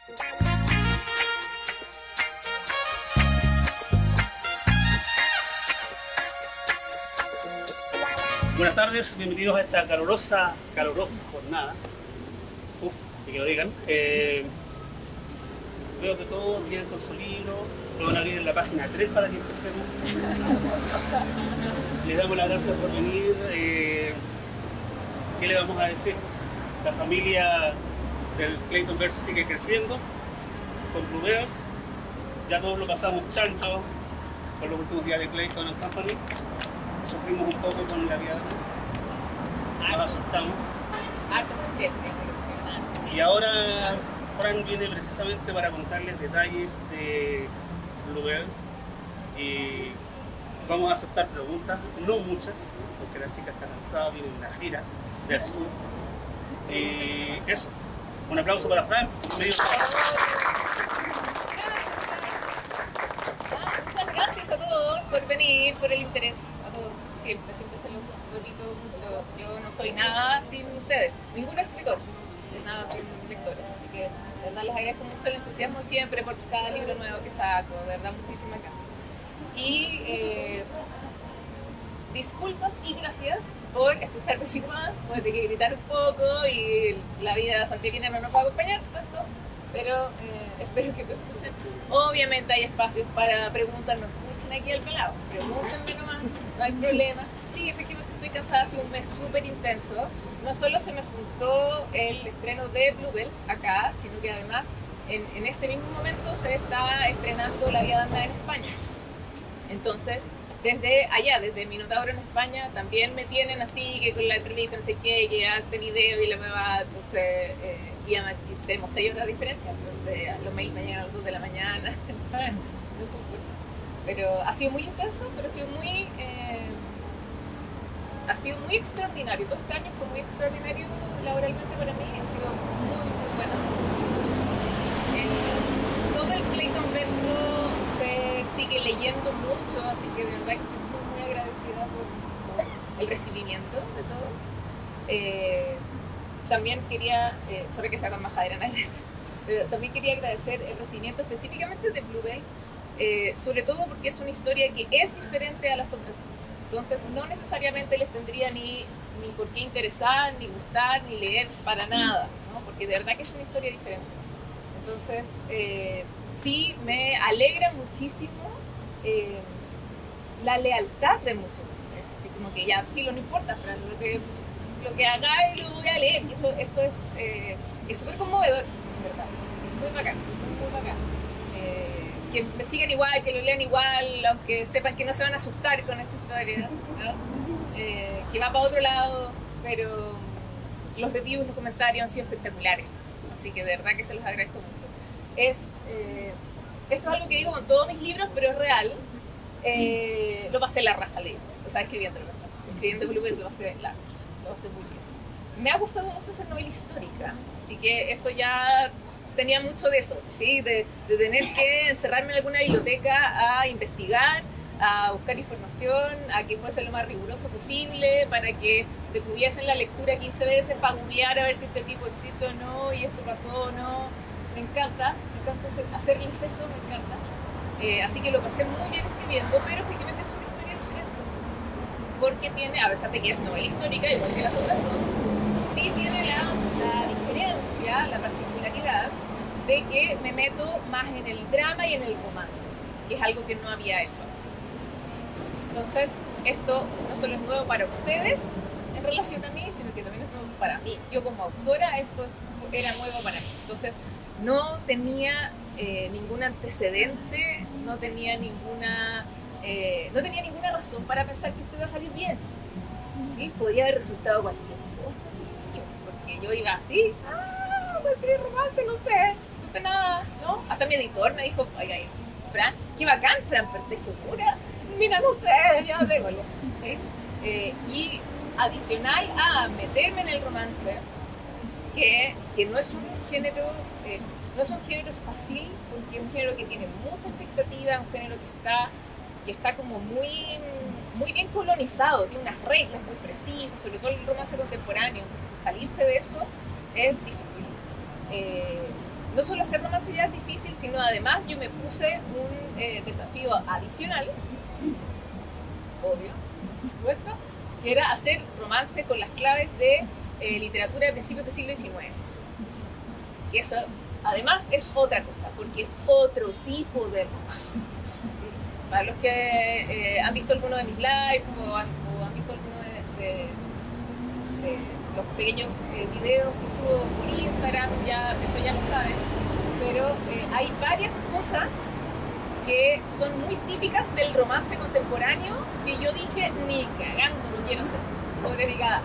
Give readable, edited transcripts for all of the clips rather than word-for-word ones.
Buenas tardes, bienvenidos a esta calurosa jornada. Uf, que lo digan. Veo que todos vienen con su libro, lo van a abrir en la página 3 para que empecemos. Les damos las gracias por venir. ¿Qué le vamos a decir? La familia del Claytonverse sigue creciendo con Bluebells. Ya todos lo pasamos chancho con los últimos días de Clayton and Company. Sufrimos un poco con la vida, nos asustamos. Y ahora Fran viene precisamente para contarles detalles de Bluebells y vamos a aceptar preguntas, no muchas, porque la chica está cansada, viene en una gira del sur. Y eso, un aplauso para Fran. Muchas gracias a todos por venir, por el interés, a todos, siempre se los repito mucho. Yo no soy nada sin ustedes, ningún escritor es nada sin lectores, así que de verdad les agradezco mucho el entusiasmo siempre por cada libro nuevo que saco, de verdad muchísimas gracias. Y disculpas y gracias por escucharme sin más, voy a tener que gritar un poco y la vida santiaguina no nos va a acompañar tanto, pero espero que te escuchen. Obviamente hay espacios para preguntas, no escuchen aquí al pelado, pregúntenme nomás, no hay problema. Sí, efectivamente estoy cansada, ha sido un mes súper intenso. No solo se me juntó el estreno de Bluebells acá, sino que además en este mismo momento se está estrenando La Vía Dama en España. Entonces, desde allá, desde Minotauro en España, también me tienen así, que con la entrevista, no sé qué, que ya este video y la nueva, entonces, y además tenemos 6 horas de diferencia, entonces los mails me llegan a las 2 de la mañana, pero ha sido muy intenso, pero ha sido muy extraordinario, todo este año fue muy extraordinario laboralmente para mí, ha sido muy bueno. Todo el Claytonverso se sigue leyendo mucho, así que de verdad que estoy muy agradecida por el recibimiento de todos. También quería, sorry que sea tan majadera en agradece, pero también quería agradecer el recibimiento específicamente de Bluebells, sobre todo porque es una historia que es diferente a las otras dos. Entonces no necesariamente les tendría ni por qué interesar, ni gustar, ni leer para nada, ¿no? Porque de verdad que es una historia diferente. Entonces, sí me alegra muchísimo la lealtad de muchos. Así como que ya, filo, no importa, Fran, lo que hagáis lo voy a leer. Eso es súper conmovedor, en verdad. Muy bacán, muy bacán. Que me sigan igual, que lo lean igual, aunque sepan que no se van a asustar con esta historia, ¿no? Que va para otro lado, pero los reviews, los comentarios han sido espectaculares. Así que de verdad que se los agradezco mucho. Esto es algo que digo con todos mis libros, pero es real. Lo pasé la raja leyendo, o sea, escribiendo Bluebells lo pasé muy bien. Me ha gustado mucho ser novela histórica, así que eso ya tenía mucho de eso, ¿sí? de tener que encerrarme en alguna biblioteca a investigar, a buscar información, a que fuese lo más riguroso posible, para que detuviesen la lectura 15 veces para googlear a ver si este tipo existe o no, y esto pasó o no. Me encanta hacerles eso, me encanta. Así que lo pasé muy bien escribiendo, pero efectivamente es una historia diferente. Porque tiene, a pesar de que es novela histórica, igual que las otras dos, sí tiene la diferencia, la particularidad de que me meto más en el drama y en el romance, que es algo que no había hecho antes. Entonces, esto no solo es nuevo para ustedes en relación a mí, sino que también es nuevo para mí. Yo como autora, esto era nuevo para mí. Entonces, no tenía ningún antecedente, no tenía ninguna razón para pensar que esto iba a salir bien. ¿Sí? Podría haber resultado cualquier cosa, porque yo iba así, voy a escribir romance, no sé nada, ¿no? Hasta mi editor me dijo, oiga, Fran, qué bacán, Fran, pero ¿estás segura? Mira, no sé, ya déjalo. ¿Sí? Y adicional a meterme en el romance, que no es un género fácil, porque es un género que tiene mucha expectativa, un género que está como muy bien colonizado, tiene unas reglas muy precisas, sobre todo el romance contemporáneo, entonces salirse de eso es difícil. no solo hacer romance ya es difícil, sino además yo me puse un desafío adicional, obvio, por supuesto, que era hacer romance con las claves de literatura de principios del siglo XIX. Y eso, además, es otra cosa, porque es otro tipo de romance. ¿Sí? Para los que han visto alguno de mis lives o han visto alguno de los pequeños videos que subo por Instagram, esto ya lo saben, pero hay varias cosas que son muy típicas del romance contemporáneo que yo dije, ni cagando lo quiero hacer sobre mi gada.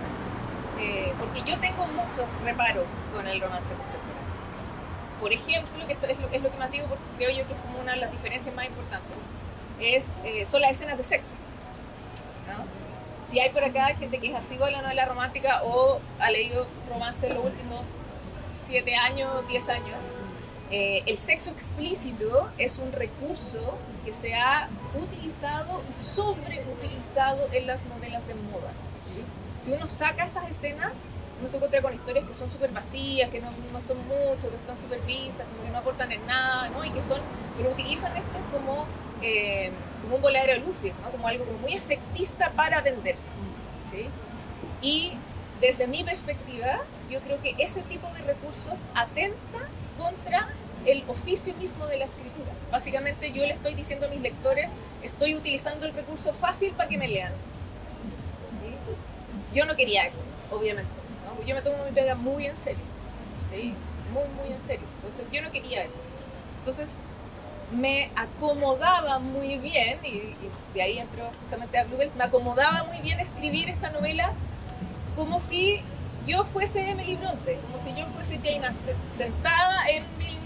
Porque yo tengo muchos reparos con el romance contemporáneo. Por ejemplo, que esto es lo que más digo, porque creo yo que es como una de las diferencias más importantes, son las escenas de sexo, ¿no? Si hay por acá gente que es asidua a la novela romántica o ha leído romance en los últimos 7 años, 10 años, el sexo explícito es un recurso que se ha utilizado y sobreutilizado en las novelas de moda. ¿Sí? Si uno saca esas escenas, uno se encuentra con historias que son súper vacías, que no son mucho, que están súper vistas, como que no aportan en nada, ¿no? Pero utilizan esto como un voladero de luces, ¿no? Como algo como muy efectista para vender. ¿Sí? Y desde mi perspectiva, yo creo que ese tipo de recursos atenta contra el oficio mismo de la escritura. Básicamente yo le estoy diciendo a mis lectores, estoy utilizando el recurso fácil para que me lean. ¿Sí? Yo no quería eso, obviamente, ¿no? Yo me tomo mi pega muy en serio, ¿sí? Muy en serio. Entonces yo no quería eso. Entonces me acomodaba muy bien, y de ahí entró justamente a Bluebells, me acomodaba muy bien escribir esta novela como si yo fuese Emily Bronte, como si yo fuese Jane Austen, sentada en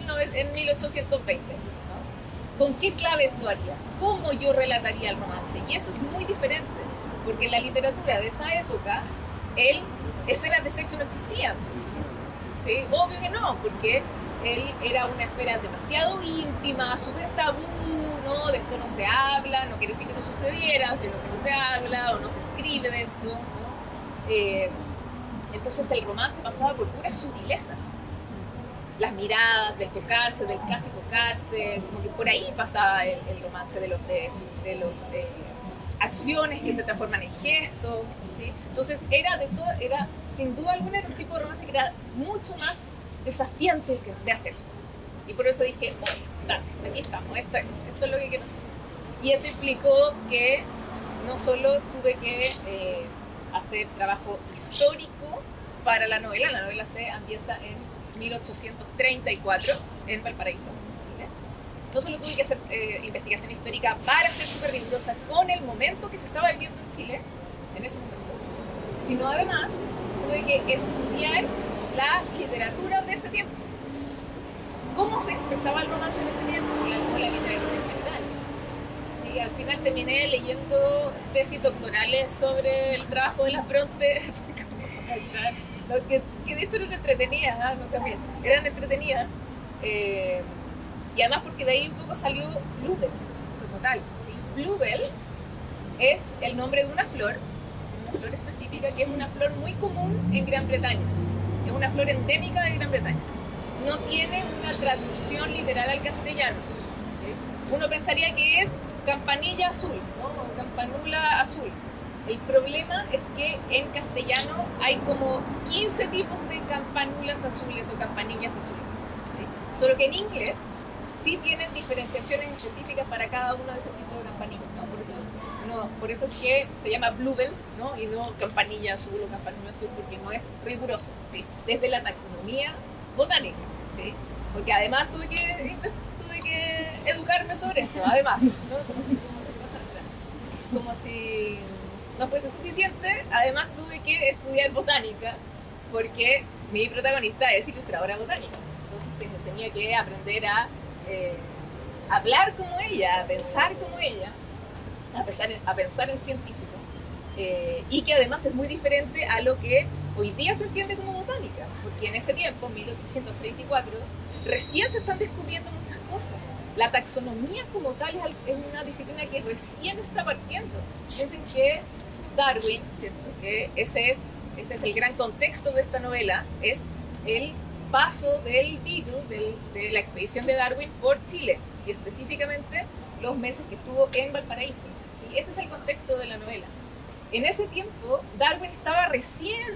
1820. ¿No? ¿Con qué claves lo haría? ¿Cómo yo relataría el romance? Y eso es muy diferente, porque en la literatura de esa época, escenas de sexo no existían. ¿Sí? Obvio que no, porque él era una esfera demasiado íntima, súper tabú, ¿no? De esto no se habla, no quiere decir que no sucediera, sino que no se habla o no se escribe de esto, ¿no? Entonces el romance pasaba por puras sutilezas. Las miradas, del tocarse, del casi tocarse, como que por ahí pasaba el romance de los acciones que se transforman en gestos, ¿sí? Entonces era sin duda alguna era un tipo de romance que era mucho más desafiante de hacer. Y por eso dije, dale, aquí estamos, esto es lo que quiero hacer. Y eso implicó que no solo tuve que hacer trabajo histórico para la novela se ambienta en 1834 en Valparaíso, Chile. No solo tuve que hacer investigación histórica para ser súper rigurosa con el momento que se estaba viviendo en Chile, en ese momento, sino además tuve que estudiar la literatura de ese tiempo. ¿Cómo se expresaba el romance en ese tiempo? La literatura en general. Y al final terminé leyendo tesis doctorales sobre el trabajo de las Brontes, que de hecho eran entretenidas, no sé bien, eran entretenidas. Y además porque de ahí un poco salió Bluebells, como tal. ¿Sí? Bluebells es el nombre de una flor específica, que es una flor muy común en Gran Bretaña. Es una flor endémica de Gran Bretaña. No tiene una traducción literal al castellano. ¿Sí? Uno pensaría que es campanilla azul, ¿no? O campanula azul. El problema es que en castellano hay como 15 tipos de campanulas azules o campanillas azules. ¿Sí? Solo que en inglés sí tienen diferenciaciones específicas para cada uno de esos tipos de campanillas, ¿no? Por eso es que se llama Bluebells, ¿no? Y no campanilla azul o campanula azul, porque no es riguroso, ¿sí? Desde la taxonomía botánica, ¿sí? Porque además tuve que educarme sobre eso, además, ¿no? Como si no fuese suficiente, además tuve que estudiar botánica, porque mi protagonista es ilustradora botánica. Entonces tenía que aprender a hablar como ella, a pensar como ella, a pensar en científico, y que además es muy diferente a lo que hoy día se entiende como botánica, porque en ese tiempo, 1834, recién se están descubriendo muchas cosas. La taxonomía como tal es una disciplina que recién está partiendo. Piensen que Darwin, ¿cierto? Que ese es el gran contexto de esta novela, es el paso del Beagle, de la expedición de Darwin por Chile, y específicamente los meses que estuvo en Valparaíso. Y ese es el contexto de la novela. En ese tiempo, Darwin estaba recién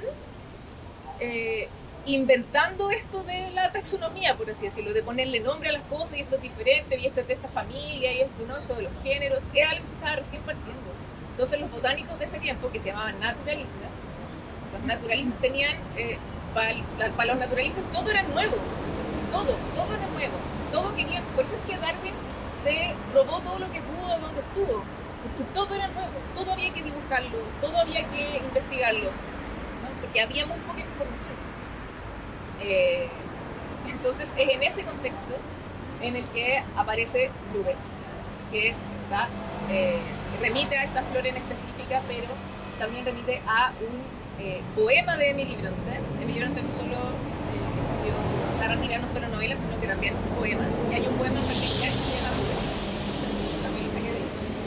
inventando esto de la taxonomía, por así decirlo, de ponerle nombre a las cosas, y esto es diferente, y esto es de esta familia, y esto, ¿no? Esto de los géneros, es algo que estaba recién partiendo. Entonces los botánicos de ese tiempo, que se llamaban naturalistas, los naturalistas tenían, para los naturalistas todo era nuevo, todo era nuevo, todo querían, por eso es que Darwin se robó todo lo que pudo de donde estuvo, porque todo era nuevo, todo había que dibujarlo, todo había que investigarlo, ¿no? Porque había muy poca información. Entonces es en ese contexto en el que aparece Bluebells, que remite a esta flor en específica, pero también remite a un poema de Emily Bronte. Emily Bronte no solo escribió narrativa, no solo novelas, sino que también poemas, y hay un poema en particular que se llama Bluebells, también lo saqué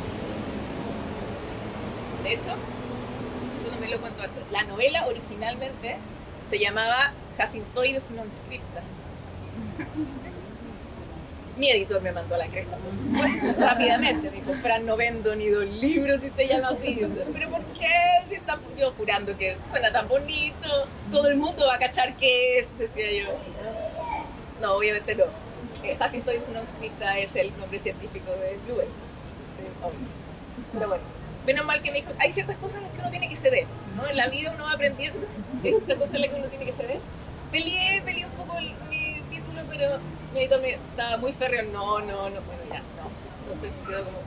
de hecho, eso también lo cuento antes. La novela originalmente se llamaba Jacintoides non scripta. Mi editor me mandó a la cresta, por supuesto, rápidamente. Me dijo, Fran, no vendo ni 2 libros si se llama así. ¿Pero por qué? Si está yo jurando que suena tan bonito, todo el mundo va a cachar qué es, decía yo. No, obviamente no. Jacintoides non scripta es el nombre científico de Bluebells. Sí, obvio. Pero bueno, menos mal que me dijo, hay ciertas cosas en las que uno tiene que ceder, ¿no? En la vida uno va aprendiendo, hay ciertas cosas en las que uno tiene que ceder. Peleé un poco mi título, pero mi editor estaba muy férreo, no, bueno, ya, no. Entonces quedó como...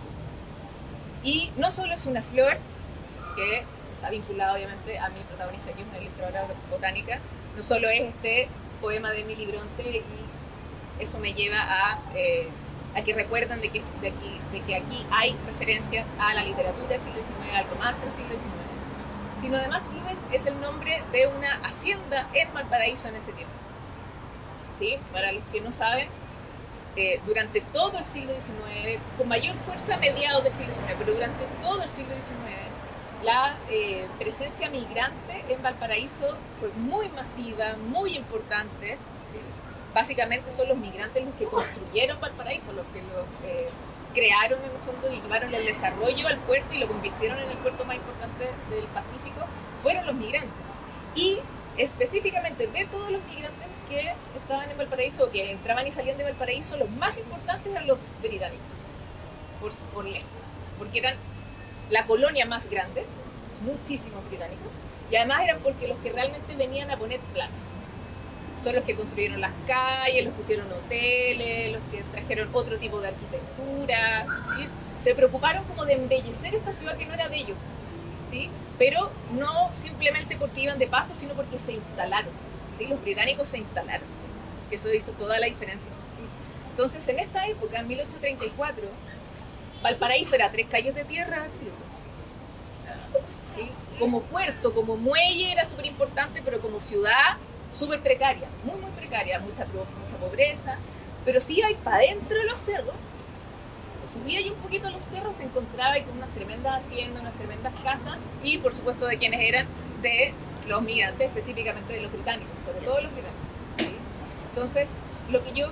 Y no solo es una flor, que está vinculada obviamente a mi protagonista, que es una ilustradora botánica, no solo es este poema de Emily Bronte, y eso me lleva a que recuerdan de que aquí hay referencias a la literatura del siglo XIX, al romance del siglo XIX, sino además Bluebells es el nombre de una hacienda en Valparaíso en ese tiempo. ¿Sí? Para los que no saben, durante todo el siglo XIX, con mayor fuerza a mediados del siglo XIX, pero durante todo el siglo XIX, la presencia migrante en Valparaíso fue muy masiva, muy importante. ¿Sí? Básicamente son los migrantes los que construyeron Valparaíso, los que lo crearon en el fondo y llevaron el desarrollo al puerto y lo convirtieron en el puerto más importante del Pacífico, fueron los migrantes. Y específicamente de todos los migrantes que estaban en Valparaíso, que entraban y salían de Valparaíso, los más importantes eran los británicos, por lejos, porque eran la colonia más grande, muchísimos británicos, y además eran porque los que realmente venían a poner plata. Son los que construyeron las calles, los que hicieron hoteles, los que trajeron otro tipo de arquitectura, ¿sí? Se preocuparon como de embellecer esta ciudad que no era de ellos, ¿sí? Pero no simplemente porque iban de paso, sino porque se instalaron, ¿sí? Los británicos se instalaron, que eso hizo toda la diferencia. ¿Sí? Entonces, en esta época, en 1834, Valparaíso era 3 calles de tierra, ¿sí? O sea, ¿sí? Como puerto, como muelle era súper importante, pero como ciudad súper precaria, muy precaria, mucha pobreza. Pero si ibas para adentro de los cerros, o subías un poquito a los cerros, te encontrabas con unas tremendas haciendas, unas tremendas casas, y por supuesto de quienes eran, de los migrantes, específicamente de los británicos, sobre todo los británicos, ¿sí? Entonces, lo que yo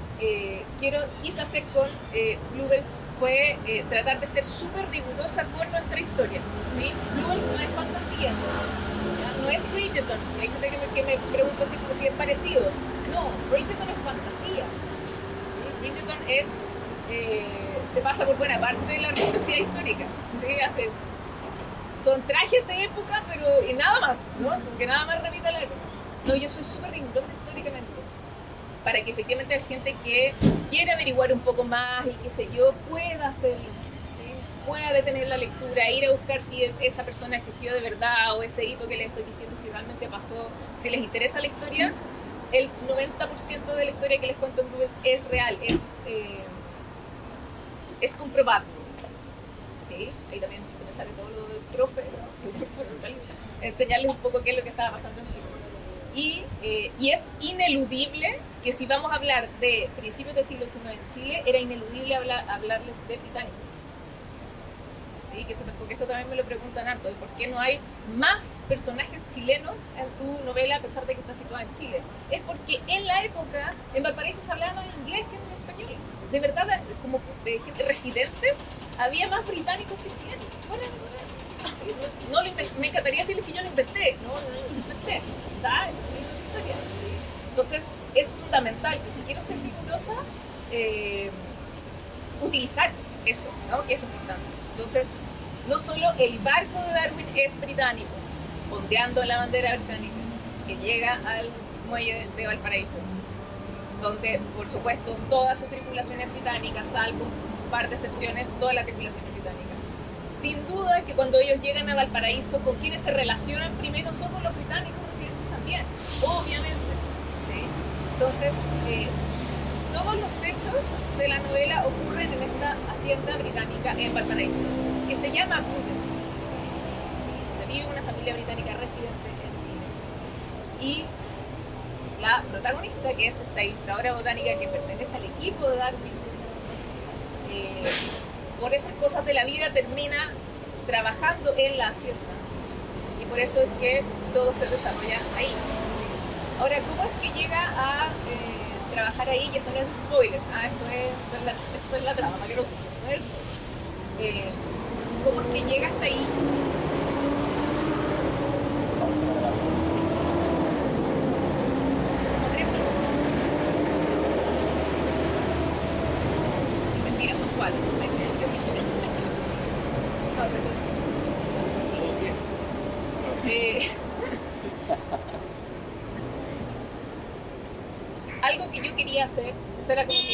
quise hacer con Bluebells fue tratar de ser súper rigurosa con nuestra historia, ¿sí? Bluebells no es fantasía, no es Bridgerton. Hay gente que me pregunta si es parecido. No, Bridgerton es fantasía, ¿sí? Bridgerton se pasa por buena parte de la rigurosidad histórica, ¿sí? Son trajes de época, pero y nada más, ¿no? Porque nada más remite a la época. No, yo soy súper rigurosa históricamente, para que efectivamente la gente que quiera averiguar un poco más y qué sé yo, pueda hacerlo, ¿sí? Pueda detener la lectura, ir a buscar si esa persona existió de verdad, o ese hito que les estoy diciendo si realmente pasó. Si les interesa la historia, el 90% de la historia que les cuento en Bluebells es real, es comprobable, ¿sí? Ahí también se me sale todo lo del profe, ¿no? Enseñarles un poco qué es lo que estaba pasando en Chile. Y es ineludible que si vamos a hablar de principios del siglo XIX en Chile, era ineludible hablarles de británicos, ¿sí? ¿sí? Porque esto también me lo preguntan harto, de por qué no hay más personajes chilenos en tu novela a pesar de que está situada en Chile. Es porque en la época en Valparaíso se hablaba más inglés que en español. De verdad, como gente residentes, había más británicos que chilenos. No, me encantaría decirles que yo lo inventé. No lo inventé. Está en la historia. ¿Sí? Entonces, es fundamental que si quiero ser rigurosa, utilizar eso, ¿no? Que es importante. Entonces, no solo el barco de Darwin es británico, ondeando la bandera británica, que llega al muelle de Valparaíso, donde, por supuesto, toda su tripulación es británica, salvo un par de excepciones, toda la tripulación es británica. Sin duda que cuando ellos llegan a Valparaíso, con quienes se relacionan primero son con los británicos residentes también, obviamente. ¿Sí? Entonces, todos los hechos de la novela ocurren en esta hacienda británica en Valparaíso, que se llama Bluebells, ¿sí? Donde vive una familia británica residente en Chile. Y la protagonista, que es esta ilustradora botánica que pertenece al equipo de Darwin, por esas cosas de la vida termina trabajando en la hacienda. Y por eso es que todo se desarrolla ahí. Ahora, ¿cómo es que llega a trabajar ahí? Y esto no es spoilers, esto es la trama, para que no es ¿cómo es que llega hasta ahí? Son como 3 minutos. Mentira, son 4. Algo que yo quería hacer, esto era como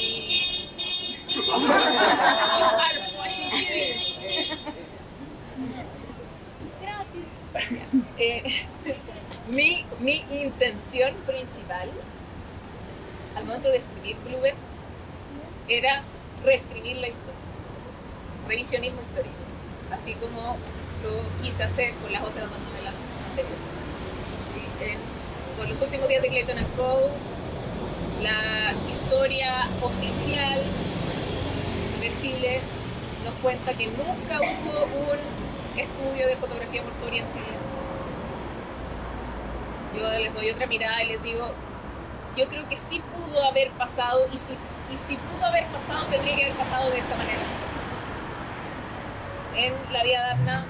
gracias. Mi intención principal al momento de escribir Bluebells era reescribir la historia, revisionismo histórico, así como lo quise hacer con las otras 2 novelas anteriores. ¿Sí? Con los últimos días de Clayton and Cole, la historia oficial de Chile nos cuenta que nunca hubo un estudio de fotografía mortuoria en Chile. Yo les doy otra mirada y les digo, yo creo que sí pudo haber pasado, y si pudo haber pasado, tendría que haber pasado de esta manera. En la Vía Darna,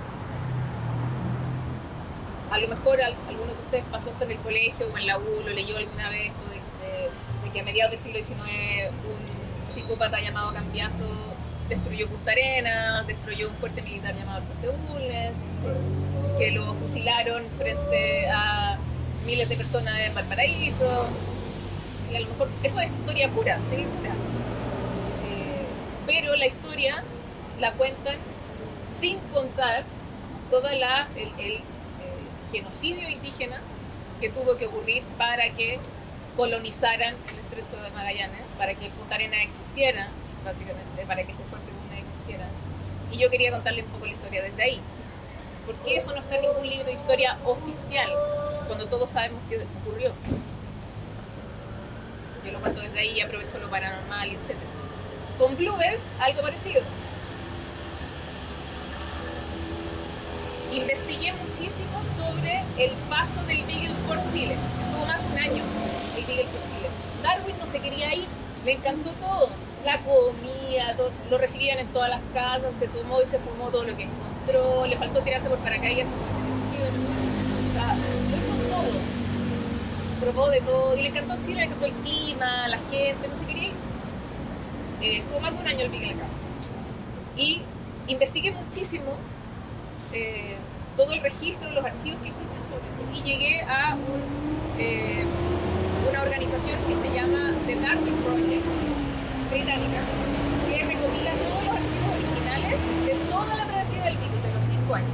a lo mejor alguno de ustedes pasó esto en el colegio o en la U, lo leyó alguna vez, de que a mediados del siglo XIX un psicópata llamado Cambiaso destruyó Punta Arenas, destruyó un fuerte militar llamado el Fuerte Bulnes, que lo fusilaron frente a miles de personas en Valparaíso. Y a lo mejor eso es historia pura, sí, pura. Pero la historia la cuentan sin contar todo el genocidio indígena que tuvo que ocurrir para que colonizaran el Estrecho de Magallanes, para que Punta Arenas existiera, básicamente, para que ese fuerte Bulnes existiera. Y yo quería contarle un poco la historia desde ahí. Porque eso no está en ningún libro de historia oficial, cuando todos sabemos que ocurrió. Yo lo cuento desde ahí y aprovecho lo paranormal, etc. Con Bluebells, algo parecido. Investigué muchísimo sobre el paso del Beagle por Chile. Estuvo más de un año el Beagle por Chile. Darwin no se quería ir, le encantó todo. La comida, lo recibían en todas las casas, se tomó y se fumó todo lo que encontró, le faltó tirarse por paracaídas, como dicen, o sea, lo hizo todo. Probó de todo y le encantó Chile, le encantó el clima, la gente, no se quería ir. Estuvo más de un año el Beagle acá. Y investigué muchísimo todo el registro, los archivos que existen sobre eso. Y llegué a una organización que se llama The Darwin Project, británica, que recopila todos los archivos originales de toda la travesía del Beagle, de los 5 años.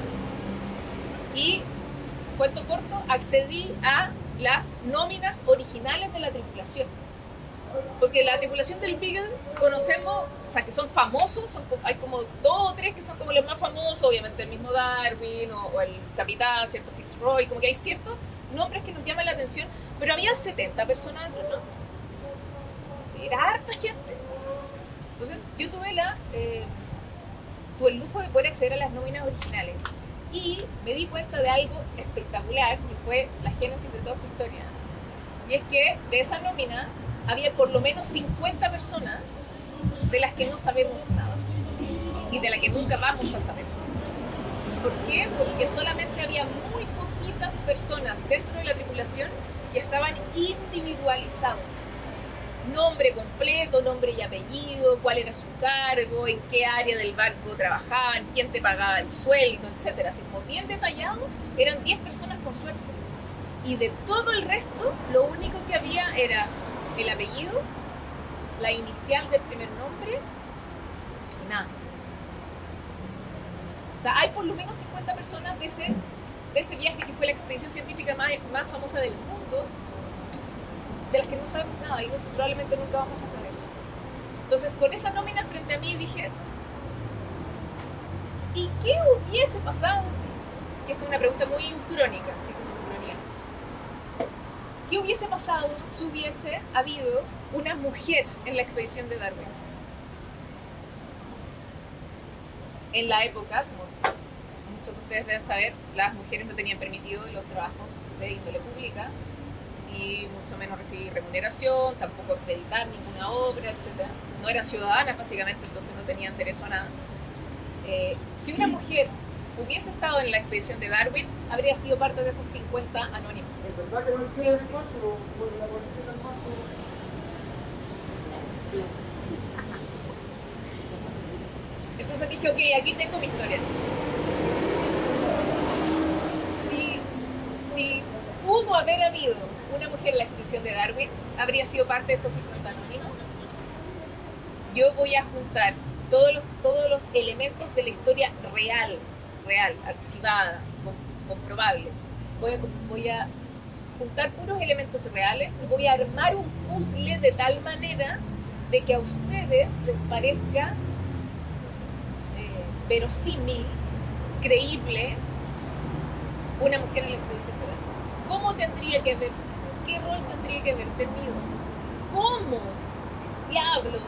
Y, cuento corto, accedí a las nóminas originales de la tripulación. Porque la tripulación del Beagle conocemos, o sea, que son famosos, hay como 2 o 3 que son como los más famosos, obviamente el mismo Darwin o el capitán, cierto Fitzroy, como que hay ciertos nombres que nos llaman la atención, pero había 70 personas dentro, ¿no? tuve el lujo de poder acceder a las nóminas originales y me di cuenta de algo espectacular que fue la génesis de toda esta historia. Y es que de esa nómina había por lo menos 50 personas de las que no sabemos nada y de las que nunca vamos a saber. ¿Por qué? Porque solamente había muy poquitas personas dentro de la tripulación que estaban individualizados. Nombre completo, nombre y apellido, cuál era su cargo, en qué área del barco trabajaban, quién te pagaba el sueldo, etc. Así como bien detallado, eran 10 personas con suerte. Y de todo el resto, lo único que había era el apellido, la inicial del primer nombre y nada más. O sea, hay por lo menos 50 personas de ese viaje que fue la expedición científica más famosa del mundo, de las que no sabemos nada y probablemente nunca vamos a saber. Entonces, con esa nómina frente a mí dije, ¿y qué hubiese pasado si? Y esta es una pregunta muy ucrónica, así como de ucronía. ¿Qué hubiese pasado si hubiese habido una mujer en la expedición de Darwin? En la época, como muchos de ustedes deben saber, las mujeres no tenían permitido los trabajos de índole pública y mucho menos recibir remuneración, tampoco acreditar ninguna obra, etc. No eran ciudadanas básicamente, entonces no tenían derecho a nada. Si una mujer hubiese estado en la expedición de Darwin, habría sido parte de esos 50 anónimos. ¿Es verdad que no Sí, hicieron sí. el paso por la cuarentena del paso? Entonces dije, ok, aquí tengo mi historia. Si pudo haber habido una mujer en la expedición de Darwin, habría sido parte de estos 50 anónimos. Yo voy a juntar todos los elementos de la historia real, archivada, comprobable. Voy a juntar puros elementos reales y voy a armar un puzzle de tal manera de que a ustedes les parezca verosímil, creíble, una mujer en la expedición de Darwin. ¿Cómo tendría que haber sido? ¿Qué rol tendría que haber tenido? ¿Cómo diablos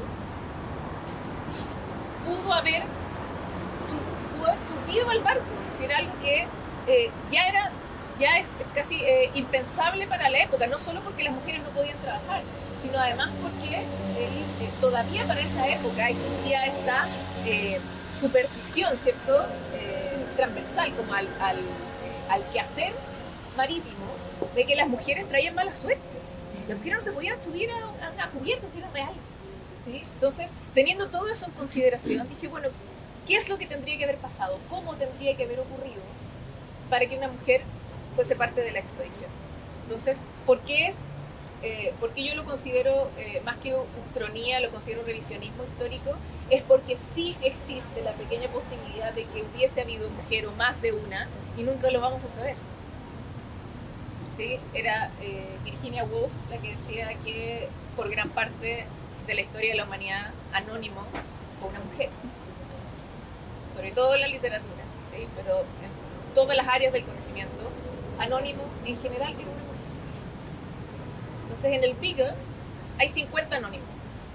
pudo haber subido al barco? Si era algo que ya es casi impensable para la época, no solo porque las mujeres no podían trabajar, sino además porque todavía para esa época existía esta superstición, ¿cierto? Transversal, como al quehacer marítimo, de que las mujeres traían mala suerte. Las mujeres no se podían subir a una cubierta si era real. ¿Sí? Entonces, teniendo todo eso en consideración, dije, bueno, ¿qué es lo que tendría que haber pasado? ¿Cómo tendría que haber ocurrido para que una mujer fuese parte de la expedición? Entonces, ¿por qué yo lo considero, más que ucronía, lo considero revisionismo histórico? Es porque sí existe la pequeña posibilidad de que hubiese habido mujer o más de una y nunca lo vamos a saber. ¿Sí? Era Virginia Woolf la que decía que por gran parte de la historia de la humanidad, Anónimo fue una mujer. Sobre todo en la literatura, ¿sí? Pero en todas las áreas del conocimiento, Anónimo en general era una mujer. Entonces en el Beagle hay 50 anónimos.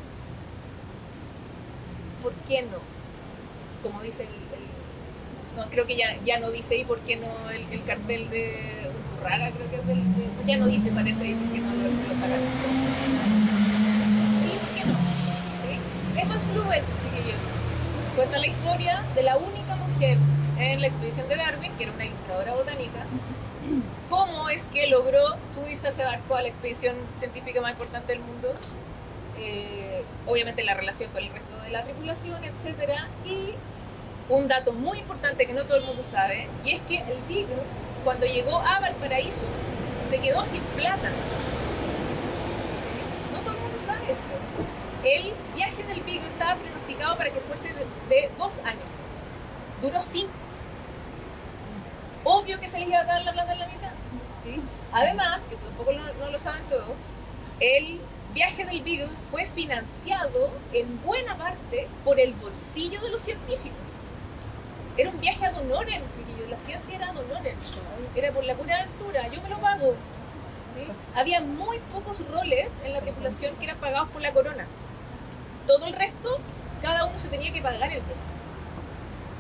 ¿Por qué no? Como dice no, creo que ya no dice, ¿y por qué no el cartel de Urraga? Creo que es ya no dice, parece, ¿y por qué no se lo sacan? Sí, ¿por qué no? ¿Sí? Eso es Fluence, chiquillos. Cuenta la historia de la única mujer en la expedición de Darwin, que era una ilustradora botánica, cómo es que logró subirse a ese barco a la expedición científica más importante del mundo, obviamente en la relación con el resto de la tripulación, etc. Y un dato muy importante que no todo el mundo sabe, y es que el Beagle, cuando llegó a Valparaíso, se quedó sin plata. No todo el mundo sabe esto. El viaje del Beagle estaba pronosticado para que fuese de 2 años. Duró 5. Obvio que se les iba a acabar la plata en la mitad. ¿Sí? Además, que tampoco no lo saben todos, el viaje del Beagle fue financiado en buena parte por el bolsillo de los científicos. Era un viaje ad honorem, chiquillos. La ciencia era ad honorem. Era por la pura aventura. Yo me lo pago. ¿Sí? Había muy pocos roles en la tripulación que eran pagados por la corona. Todo el resto, cada uno se tenía que pagar el viaje.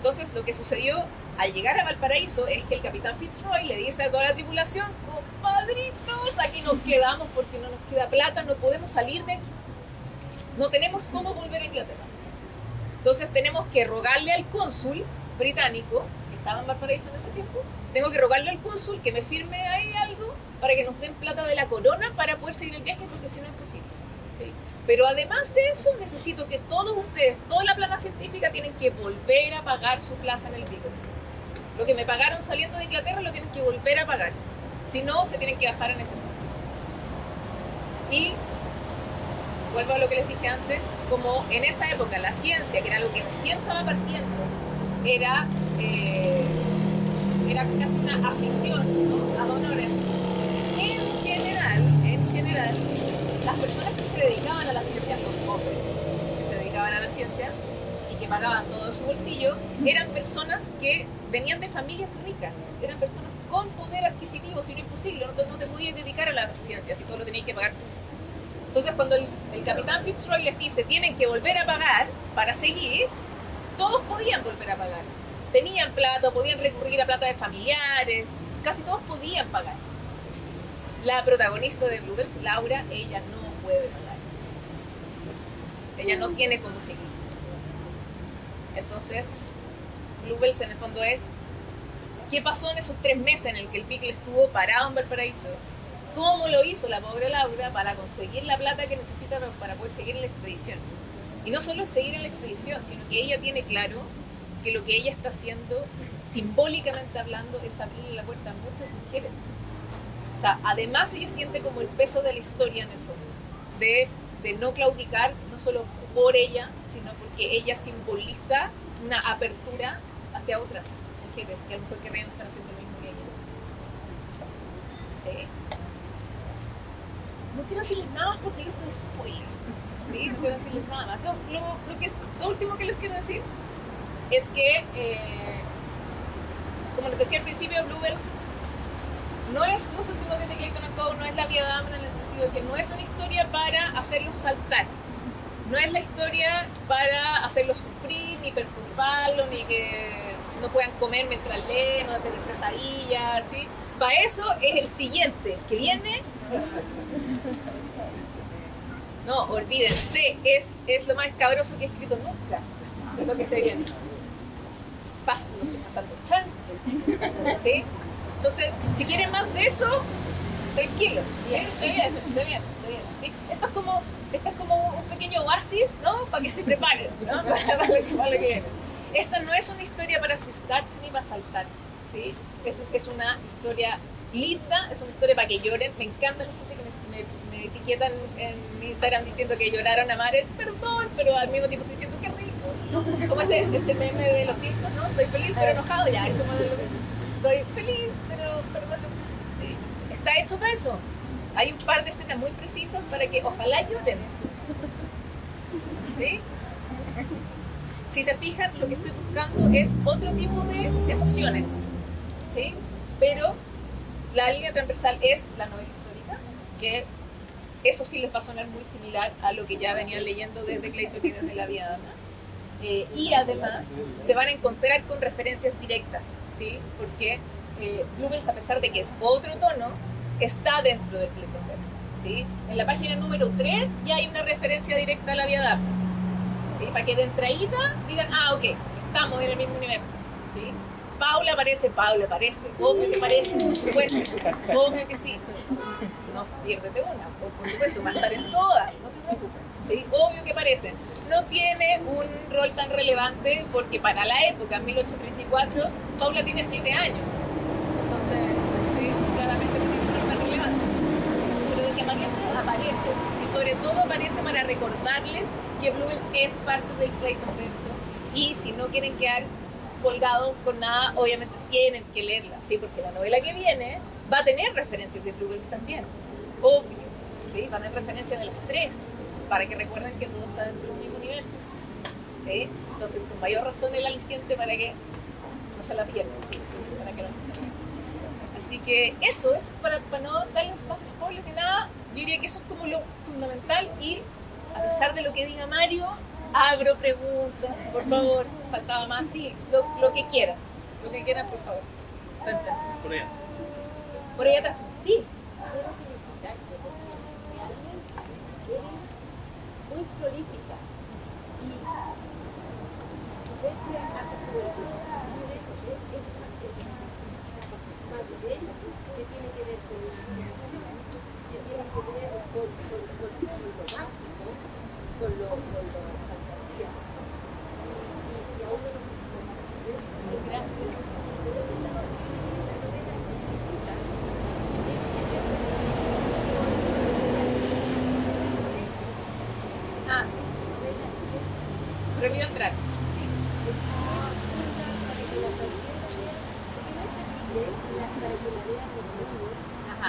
Entonces lo que sucedió al llegar a Valparaíso es que el capitán Fitzroy le dice a toda la tripulación: compadritos, aquí nos quedamos porque no nos queda plata, no podemos salir de aquí. No tenemos cómo volver a Inglaterra. Entonces tenemos que rogarle al cónsul británico, que estaba en Valparaíso en ese tiempo, tengo que rogarle al cónsul que me firme ahí algo para que nos den plata de la corona para poder seguir el viaje, porque si no es imposible. ¿Sí? Pero además de eso, necesito que todos ustedes, toda la plana científica, tienen que volver a pagar su plaza en el Beagle. Lo que me pagaron saliendo de Inglaterra lo tienen que volver a pagar. Si no, se tienen que bajar en este punto. Y vuelvo a lo que les dije antes, como en esa época la ciencia, que era algo que recién estaba partiendo, era casi una afición, ¿no?, ad honorem. En general, las personas que se dedicaban a la ciencia, los hombres que se dedicaban a la ciencia y que pagaban todo de su bolsillo, eran personas que venían de familias ricas, eran personas con poder adquisitivo, si no imposible, no te podías dedicar a la ciencia si todo lo tenías que pagar tú. Entonces cuando el capitán Fitzroy les dice tienen que volver a pagar para seguir, todos podían volver a pagar. Tenían plata, podían recurrir a plata de familiares, casi todos podían pagar. La protagonista de Bluebells, Laura, ella no puede pagar. Ella no tiene cómo seguir. Entonces, Bluebells en el fondo es ¿qué pasó en esos 3 meses en el que el Beagle estuvo parado en Valparaíso? ¿Cómo lo hizo la pobre Laura para conseguir la plata que necesita para poder seguir en la expedición? Y no solo es seguir en la expedición, sino que ella tiene claro que lo que ella está haciendo, simbólicamente hablando, es abrirle la puerta a muchas mujeres. O sea, además ella siente como el peso de la historia en el fondo, de no claudicar, no solo por ella, sino porque ella simboliza una apertura hacia otras mujeres que a lo mejor querrían estar haciendo lo mismo que ella. No quiero decirles nada más porque esto es spoilers, ¿sí? No quiero decirles nada más. Lo último que les quiero decir es que, como les decía al principio, Bluebells no es Los últimos días de Clayton Cove, no es La vida de Amber, en el sentido de que no es una historia para hacerlos saltar. No es la historia para hacerlos sufrir, ni perturbarlos, ni que no puedan comer mientras leen, no tener pesadillas, ¿sí? Para eso es el siguiente, que viene. No, olvídense, es lo más escabroso que he escrito nunca, lo que se viene. Lo estoy pasando chancho. ¿Sí? Entonces, si quieren más de eso, tranquilos, se viene. ¿Sí? Esto es como un pequeño oasis, ¿no? Para que se preparen, ¿no? para lo que viene. Esta no es una historia para asustarse ni para saltar, ¿sí? Esto es una historia linda, es una historia para que lloren. Me encanta la gente que me etiquetan en Instagram diciendo que lloraron a mares, perdón, pero al mismo tiempo diciendo que rico, ¿no? Como ese meme de los Simpsons, ¿no? Estoy feliz pero enojado, ya, es como lo mismo. Estoy feliz pero perdón. ¿Sí? Está hecho para eso. Hay un par de escenas muy precisas para que ojalá lloren. ¿Sí? Si se fijan, lo que estoy buscando es otro tipo de emociones, ¿sí? Pero la línea transversal es la novela histórica, que eso sí les va a sonar muy similar a lo que ya venían leyendo desde Clayton y desde La vida de Ana. Y además se van a encontrar con referencias directas, ¿sí? Porque Bluebells, a pesar de que es otro tono, está dentro del Claytonverso, ¿sí? En la página número 3 ya hay una referencia directa a La vida de Ana, ¿sí? Para que de entradita digan, ah, ok, estamos en el mismo universo, ¿sí? Paula aparece, obvio que aparece, por supuesto, obvio que sí. No se pierde de una, por supuesto, va a estar en todas, no se preocupen, ¿sí? Obvio que aparece. No tiene un rol tan relevante porque para la época, en 1834, Paula tiene 7 años. Entonces, sí, claramente no tiene un rol tan relevante. Pero de que aparece. Y sobre todo aparece para recordarles que Bluebells es parte del Claytonverso. Y si no quieren quedar colgados con nada, obviamente tienen que leerla, ¿sí? Porque la novela que viene va a tener referencias de Bluebells también, obvio, ¿sí? Va a tener referencias de las 3, para que recuerden que todo está dentro del mismo universo, ¿sí? Entonces, con mayor razón el aliciente para que no se la pierdan, ¿sí? Para que no se la pierdan. Así que eso es para no darles más spoilers y nada. Yo diría que eso es como lo fundamental, y a pesar de lo que diga Mario, abro preguntas, por favor, faltaba más, sí, lo que quieran, por favor. Cuéntanos. Por allá. Por ahí atrás, sí. Quiero felicitarte porque realmente eres muy prolífica y pese a tu juventud, es madurez que tiene que ver con la imaginación, que tiene que ver con lo mágico, con lo fantasía. Y a uno es Gracias. por otro lado, tiene la escena chiquita. Ah, prohibido entrar. Ajá.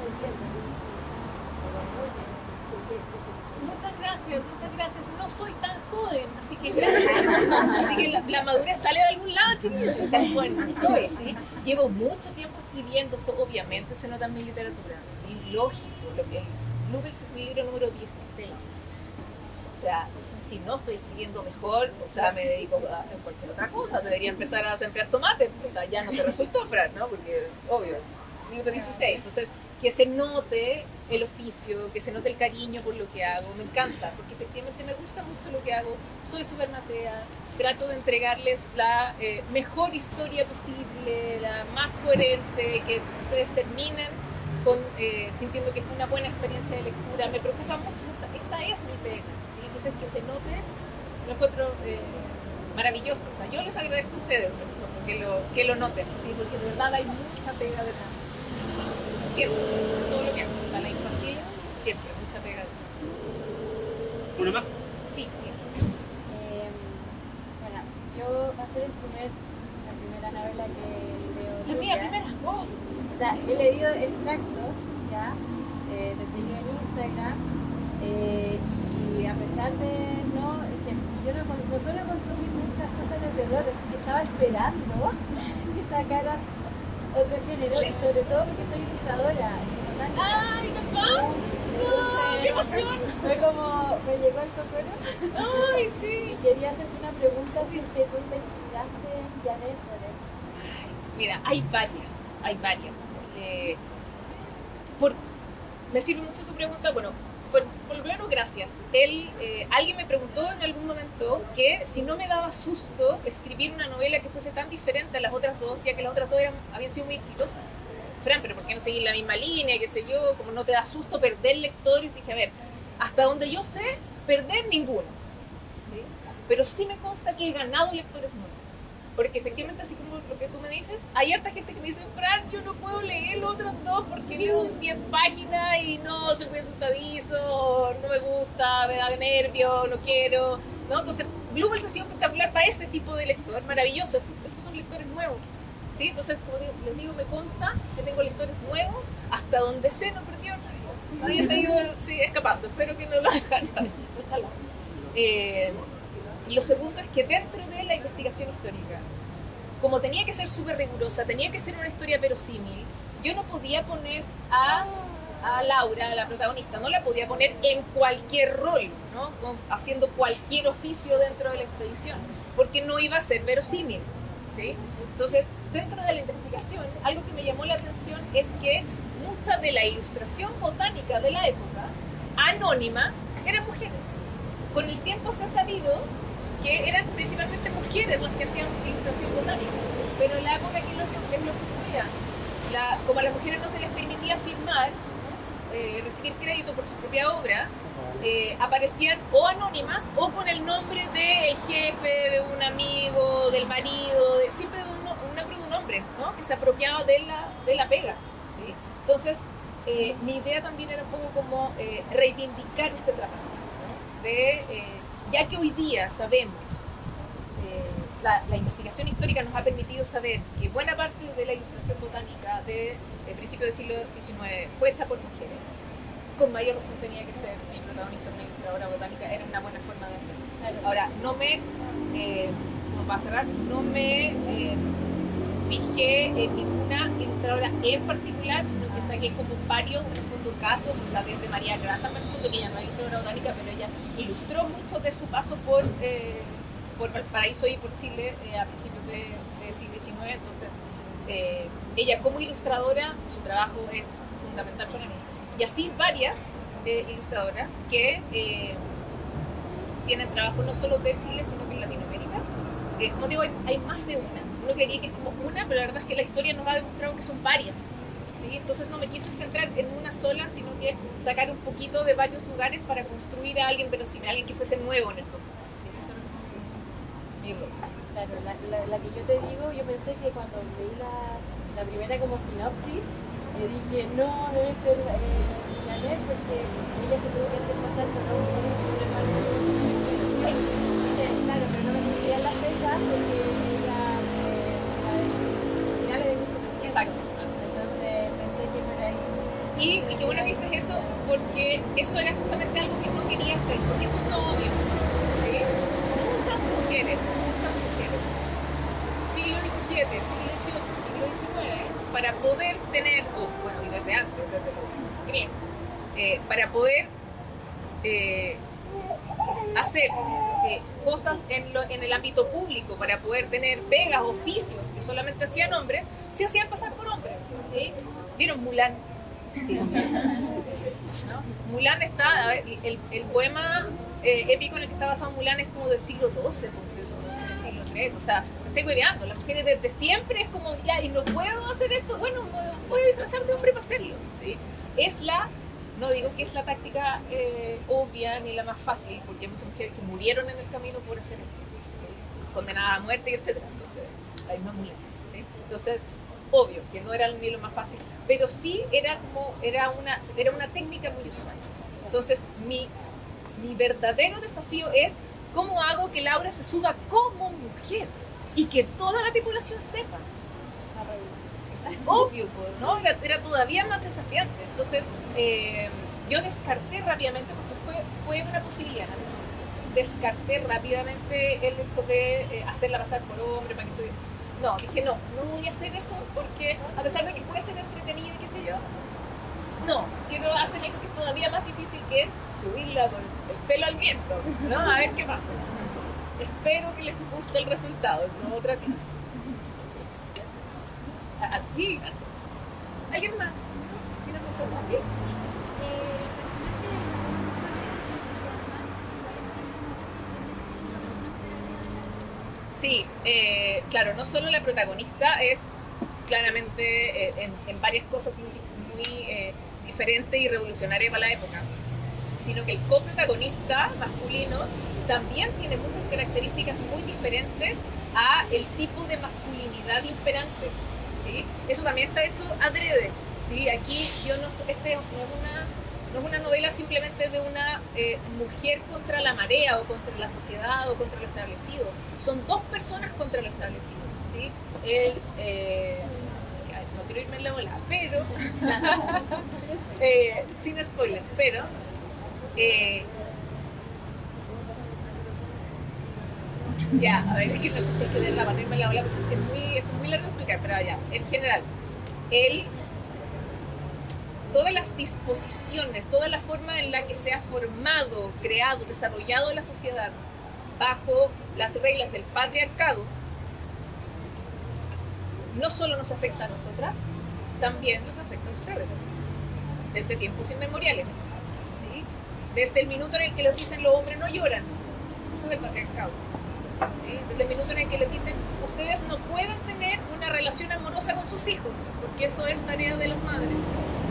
Muchas gracias. No soy tan joven, así que gracias. Así que la madurez sale de algún lado, chiquillos. Tan buena soy, ¿sí? Llevo mucho tiempo escribiendo, eso obviamente se nota en mi literatura, ¿sí? Lógico, lo que Bluebell es mi libro número 16. O sea, si no estoy escribiendo mejor, o sea, me dedico a hacer cualquier otra cosa. Debería empezar a sembrar tomates. O sea, ya no te resultó, Fran, ¿no? Porque, obvio, libro 16. Entonces, que se note el oficio, que se note el cariño por lo que hago, me encanta, porque efectivamente me gusta mucho lo que hago. Soy súper matea, trato de entregarles la mejor historia posible, la más coherente, que ustedes terminen con, sintiendo que fue una buena experiencia de lectura. Me preocupa mucho, esta es mi pega, ¿sí? Entonces que se note, lo encuentro maravilloso. O sea, yo les agradezco a ustedes que lo noten, ¿sí? Porque de verdad hay mucha pega detrás. Siempre, todo lo que hago, a la infantil, siempre, mucha pega detrás. ¿Una más? Sí, bien. Bueno, yo va a ser la primera novela que leo. La mía tuya. primera. Oh. O sea, he leído extractos ya, te sigo en Instagram y a pesar de que yo no suelo consumir muchas cosas de terror, así que estaba esperando que sacaras otro género y sobre todo porque soy ilustradora. ¡Ay, papá! ¡No! ¡Qué emoción! Fue como, me llegó el cocoro. ¡Ay, sí! Y quería hacerte una pregunta si es que tú te inspiraste en Janet Moret. Mira, hay varias. Me sirve mucho tu pregunta, bueno, por lo claro, gracias. Alguien me preguntó en algún momento que si no me daba susto escribir una novela que fuese tan diferente a las otras dos, ya que las otras dos habían sido muy exitosas. Fran, pero ¿por qué no seguir la misma línea, qué sé yo? Como no te da susto perder lectores. Y dije, a ver, hasta donde yo sé, perder ninguno. ¿Sí? Pero sí me consta que he ganado lectores nuevos. Porque efectivamente, así como lo que tú me dices, hay harta gente que me dice, Fran, yo no puedo leer los otros dos porque leo 10 páginas y no, soy muy asustadizo, no me gusta, me da nervio, no quiero, ¿no? Entonces, Bluebell ha sido espectacular para ese tipo de lector, maravilloso, esos son lectores nuevos, ¿sí? Entonces, como les digo, me consta que tengo lectores nuevos, hasta donde sé, no perdió nadie se ha ido, sí, escapando, espero que no lo dejaran, ojalá. Y lo segundo es que dentro de la investigación histórica, como tenía que ser súper rigurosa, tenía que ser una historia verosímil, yo no podía poner a Laura, la protagonista, no la podía poner en cualquier rol, ¿no? Haciendo cualquier oficio dentro de la expedición, porque no iba a ser verosímil, ¿sí? Entonces, dentro de la investigación, algo que me llamó la atención es que mucha de la ilustración botánica de la época, anónima, eran mujeres. Con el tiempo se ha sabido que eran principalmente mujeres las que hacían ilustración botánica, pero en la época que es lo que ocurría, como a las mujeres no se les permitía firmar, recibir crédito por su propia obra, aparecían o anónimas o con el nombre del jefe, de un amigo, del marido, siempre de un nombre de un hombre, ¿no? Que se apropiaba de la pega, ¿sí? Entonces, mi idea también era un poco como reivindicar este trabajo, ¿no? Ya que hoy día sabemos, la investigación histórica nos ha permitido saber que buena parte de la ilustración botánica de principios del siglo XIX fue hecha por mujeres, con mayor razón tenía que ser mi protagonista una ilustradora botánica, era una buena forma de hacerlo. Ahora, como para cerrar, no me fijé en ninguna ilustradora en particular, sino que saqué como varios, en el fondo, casos, o sea, desde María Graham, en el fondo, que ella no es ilustradora botánica, pero ella ilustró mucho de su paso por Valparaíso y por Chile a principios del siglo XIX. Entonces, ella como ilustradora, su trabajo es fundamental para mí. Y así varias ilustradoras que tienen trabajo no solo de Chile, sino que en Latinoamérica. Como digo, hay más de una. Uno creería que es como una, pero la verdad es que la historia nos ha demostrado que son varias. ¿Sí? Entonces no me quise centrar en una sola, sino que sacar un poquito de varios lugares para construir a alguien verosímil, alguien que fuese nuevo en el fondo. ¿Sí? Eso es mi rol. Claro, la que yo te digo, yo pensé que cuando leí la primera como sinopsis, dije, no, debe ser Janet, porque ella se tuvo que hacer pasar por un hermano. Claro, pero no me coincidían las fechas porque ella finales de 1700. Exacto. Entonces pensé que por ahí. Y qué bueno que dices eso, porque eso era justamente algo que no quería hacer, porque eso es no obvio. ¿Sí? Muchas mujeres, siglo XVII, siglo XVIII, siglo XIX, para poder tener, bueno, y desde antes, desde los griegos, para poder hacer cosas en el ámbito público, para poder tener pegas, oficios que solamente hacían hombres, se hacían pasar por hombres. ¿Sí? ¿Vieron Mulan? ¿No? Mulan está, a ver, el poema épico en el que está basado Mulan es como del siglo XII, del siglo III, o sea, me estoy hueveando. Las mujeres desde siempre es como, ya, y no puedo hacer esto, bueno, voy a disfrazar de hombre para hacerlo. ¿Sí? No digo que es la táctica obvia ni la más fácil, porque hay muchas mujeres que murieron en el camino por hacer esto, ¿sí? Condenadas a muerte, etc. Entonces, la misma Mulan. ¿Sí? Entonces, obvio que no era ni lo más fácil, pero sí era una técnica muy usual. Entonces, mi verdadero desafío es cómo hago que Laura se suba como mujer y que toda la tripulación sepa. Obvio, ¿no? Era todavía más desafiante. Entonces, yo descarté rápidamente, porque fue una posibilidad, ¿no? Descarté rápidamente el hecho de hacerla pasar por hombre, para que estuviera. No, dije no voy a hacer eso, porque a pesar de que puede ser entretenido y qué sé yo, no, quiero hacer algo que es todavía más difícil, que es subirla con el pelo al viento, ¿no? A ver qué pasa. Espero que les guste el resultado, eso es otra cosa. A ti. ¿Alguien más? ¿Quiere preguntar más? ¿Sí? Sí, claro, no solo la protagonista es claramente en varias cosas muy diferente y revolucionaria para la época, sino que el coprotagonista masculino también tiene muchas características muy diferentes a el tipo de masculinidad imperante. ¿Sí? Eso también está hecho adrede. ¿Sí? Aquí yo no es una novela simplemente de una mujer contra la marea o contra la sociedad o contra lo establecido. Son dos personas contra lo establecido. ¿Sí? No quiero irme en la ola, pero sin spoilers, pero ya, a ver, es que de verdad, para no irme en la ola, porque esto es muy largo de explicar, pero ya, en general, todas las disposiciones, toda la forma en la que se ha formado, creado, desarrollado la sociedad bajo las reglas del patriarcado, no solo nos afecta a nosotras, también nos afecta a ustedes, desde tiempos inmemoriales. ¿Sí? Desde el minuto en el que les dicen los hombres no lloran, eso es el patriarcado. ¿Sí? Desde el minuto en el que les dicen ustedes no pueden tener una relación amorosa con sus hijos, porque eso es tarea de las madres.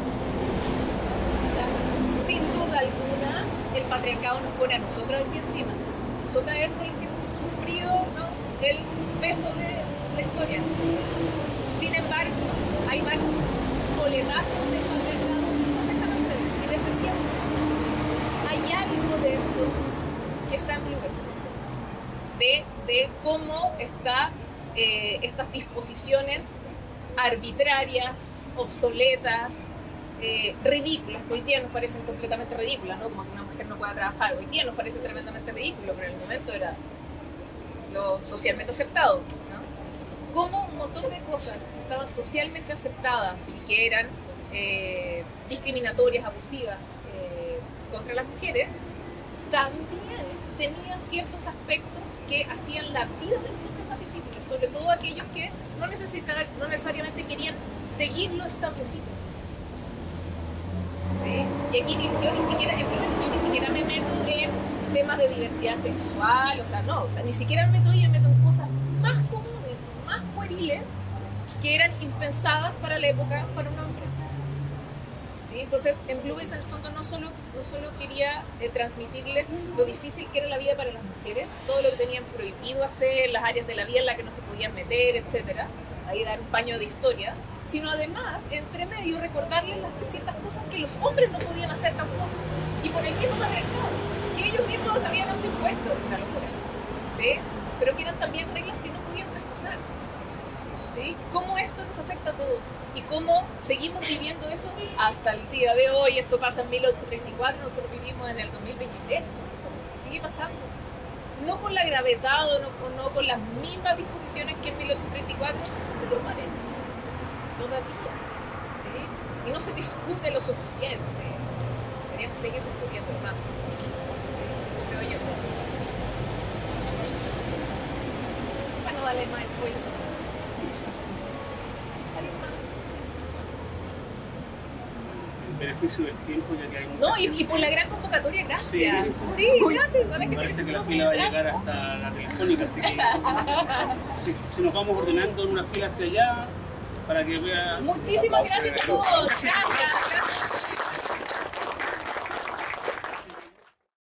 O sea, sin duda alguna, el patriarcado nos pone a nosotras aquí encima. Nosotras es por lo que hemos sufrido, ¿no?, el peso de la historia. Sin embargo, hay varios coletazos del patriarcado perfectamente, y desde siempre. Hay algo de eso que está en Bluebirds, de cómo está estas disposiciones arbitrarias, obsoletas, ridículas, que hoy día nos parecen completamente ridículas, ¿no? Como que una mujer no pueda trabajar, hoy día nos parece tremendamente ridículo, pero en el momento era lo socialmente aceptado, ¿no? cómo un montón de cosas que estaban socialmente aceptadas y que eran discriminatorias, abusivas contra las mujeres, también tenían ciertos aspectos que hacían la vida de los hombres más difíciles, sobre todo aquellos que no necesariamente querían seguir lo establecido. ¿Sí? Y aquí yo ni siquiera me meto en temas de diversidad sexual, ni siquiera me meto en cosas más comunes, más pueriles, que eran impensadas para la época para un hombre. ¿Sí? Entonces, en Bluebirds, en el fondo, no solo quería transmitirles lo difícil que era la vida para las mujeres, todo lo que tenían prohibido hacer, las áreas de la vida en las que no se podían meter, etc. Ahí dar un paño de historia, sino además, entre medio, recordarles ciertas cosas que los hombres no podían hacer tampoco, y por el mismo patriarcado, que ellos mismos habían autoimpuesto, una locura, ¿sí? Pero que eran también reglas que no podían traspasar. ¿Sí? Cómo esto nos afecta a todos y cómo seguimos viviendo eso hasta el día de hoy. Esto pasa en 1834, nosotros vivimos en el 2023, sigue pasando, no con la gravedad o no con las mismas disposiciones que en 1834, pero parece todavía, ¿sí? Y no se discute lo suficiente, deberíamos seguir discutiendo más. Eso creo yo. Bueno, dale más spoiler. Beneficio del tiempo, ya que hay mucha No, gente. y por la gran convocatoria, gracias. Sí, gracias. Ahora que Parece que la somos fila va a atrás. llegar hasta la telefónica, así que si nos vamos ordenando en una fila hacia allá, para que vea... Muchísimas gracias a todos. Gracias.